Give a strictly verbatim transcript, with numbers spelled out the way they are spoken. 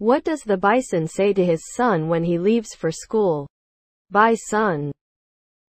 What does the bison say to his son when he leaves for school? Bye son.